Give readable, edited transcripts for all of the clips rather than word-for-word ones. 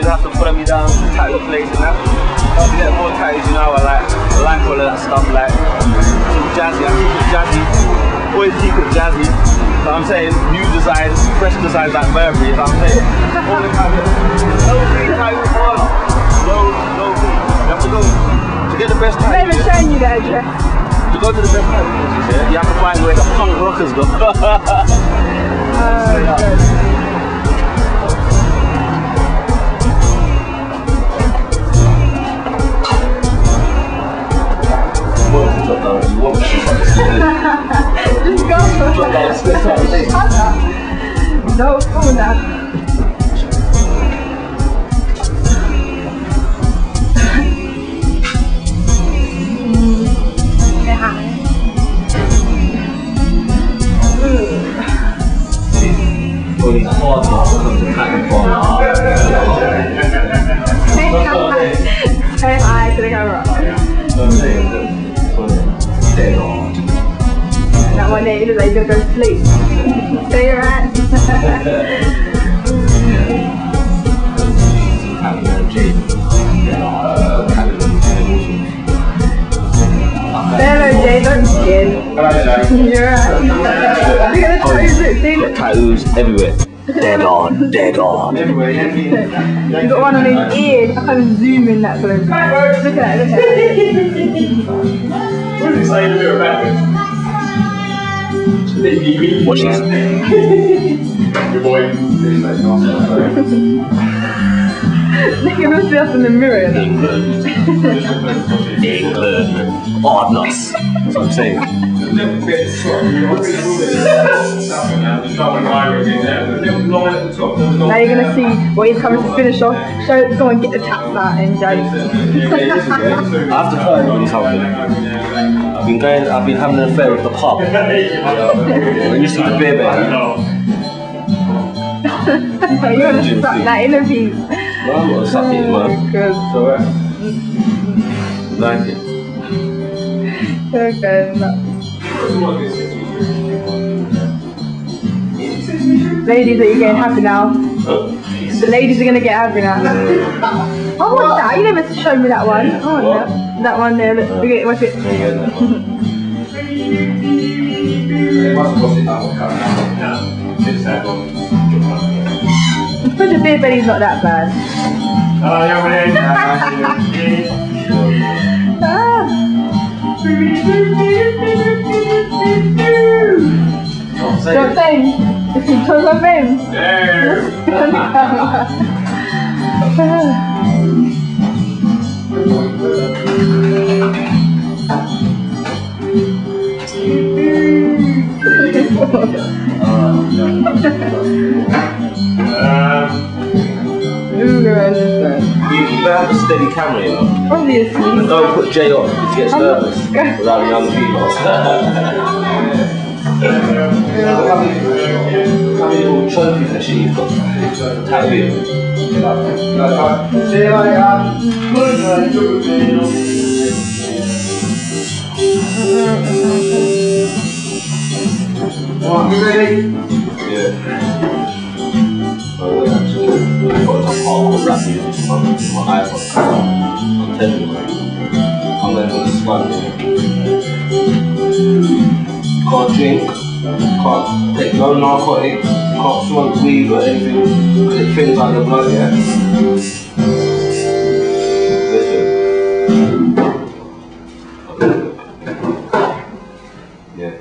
have to put me down to tattoo place and that. I have to get more tattoos, you know, I like all of that stuff, like jazzy, I keep it jazzy, always keep it jazzy. So I'm saying new designs, fresh designs like Burberry, so I'm saying all the time, no free tattoos on, no free. You have to go to get the best tattoos. I'm never showing you the address. To go to the best tattoos, yeah, you have to find where the punk rockers go. Just go for it. No, come on now. Only hard comes to tattoo bar. Say hi to the camera. That one day, like you're gonna go to sleep. Stay your ass. Hello, Jay, don't be scared. You're right. Look at the tattoos, look, see? Got tattoos everywhere. Dead on, dead on. You got one on his ear, I can't zoom in that phone. Look at that, look at that. What did you say to do about it? Watch this. Good boy. Look at yourself in the mirror. England. England. Hardness. That's what I'm saying. Now you're going to see what he's coming to finish off. Go and get the taps out and Jay. I have to try and do something. I've been having an affair with the pub. When you see the beer belly. You want to suck that in a piece. No, I'm going to suck it, man. Good. Like it. Okay. Ladies, are you getting happy now? The ladies are going to get happy now. I want that. You never showed me that one. I want that. That one there. Look, what's it? But the beer belly's not that bad. Don't say. Don't say. You better have a steady camera, you know. Obviously. And don't put Jay on, he gets nervous without the other people. How many little trophies and shit you've got? Tattoo. You ready? Yeah. Oh, wait, actually, I've got some hardcore rap music on my iPod. I'm telling you, I'm going to sponge it. Can't drink, can't take no narcotics, can't smoke weed or anything, because it thins out the blood, yeah? Listen. Yeah.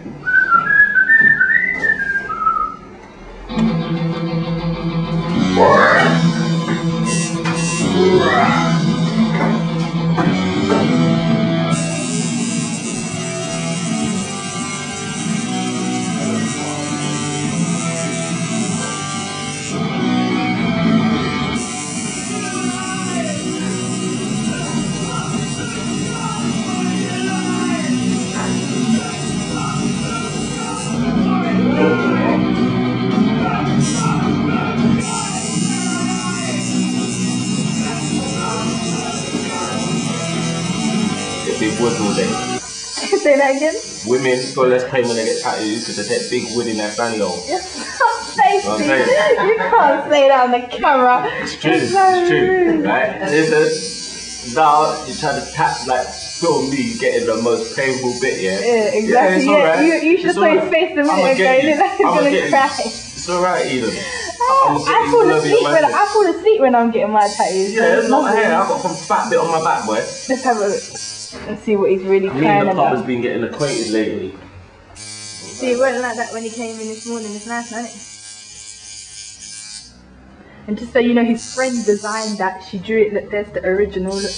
Big wood all day. Say that again? Women go less pain when they get tattoos because they take big wood in their fanny hole. Yes. safety. You can't say that on the camera. It's true, It's so rude. right? Listen, now you try to film me getting the most painful bit, yeah? Yeah, exactly. it's Yeah, alright. you should have saw his face the minute ago. He looked like he was gonna cry. It's alright, Eden. I fall asleep when I'm getting my tattoos. Yeah, there's not hair. I've got some fat bit on my back, boy. Let's have a look and see what he's really Me and crying the pub has about. been getting acquainted lately. See, it wasn't like that when he came in this morning. It's nice, isn't it? And just so you know, his friend designed that. She drew it. Look, there's the original. Look.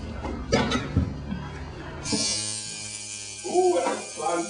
Ooh, that's fun.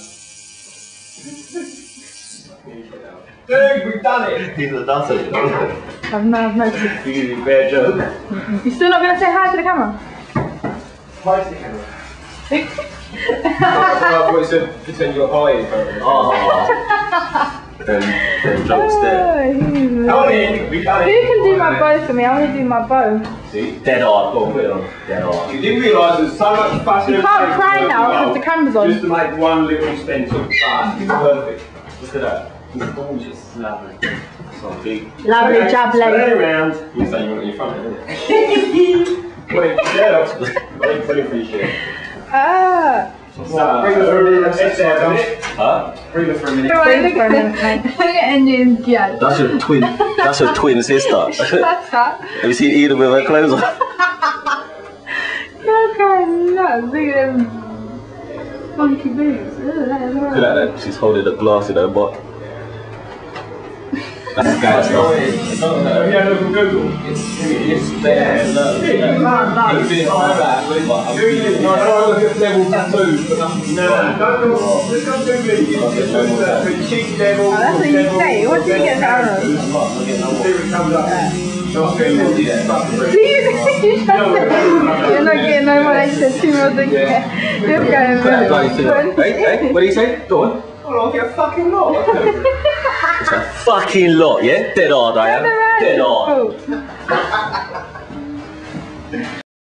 Dude, we've done it. He's a nutter. I've noticed. Easy, fair joke. You still not gonna say hi to the camera? Hi to the camera. I thought you said pretend you're high. Oh. Them jokes there. Come on in, we've done Who it. can do my bow for me? I want to do my bow. See? Dead hard. Go on, put it on. Dead hard. You didn't realise there's so much fuss You can't cry now because the camera's on. Just to make one little stencil. It's perfect. Look at that. He's gorgeous. Lovely. So big. Lovely job, Turn lady. around. You say you want it in front of it, innit? Put it there. Put it for your shit. Ah. Bring us for a minute. Huh? Bring us for a minute. Look at Indian girl. That's your twin. That's your twin sister. That's that. Have you seen Eden with her clothes on? You're going nuts. Look at them funky boobs. Ugh, that is Look horrible. at that. She's holding a glass in her butt. That's the guy's Have you had a look on Google? It's there. Look. It's in my back. No, look at level tattoos. No, don't look. Let's go Google it. Cheek level. Oh, that's what you say. What do you get down on? See what comes up. You're not getting no more extra 2 months again. You're going Hey, what do you say? Go on. Well, I'll get a fucking lot. It's a fucking lot, yeah? Dead hard I am. Dead hard. Oh.